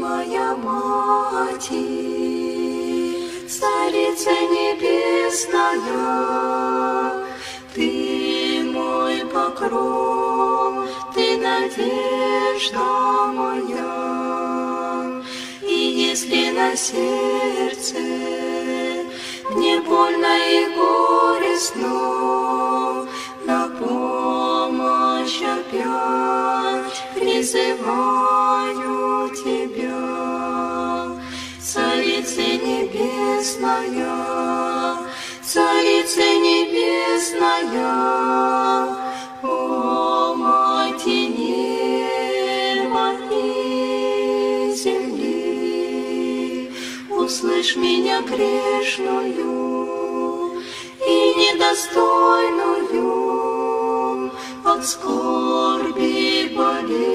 моя Мати, Царица Небесная, Ты мой покров, Ты надежда моя. И если на сердце мне больно и горестно, на помощь опять призываю Тебя. Царица Небесная, Царица Небесная, о Мати неба и земли, услышь меня грешную и недостойную от скорби болезни.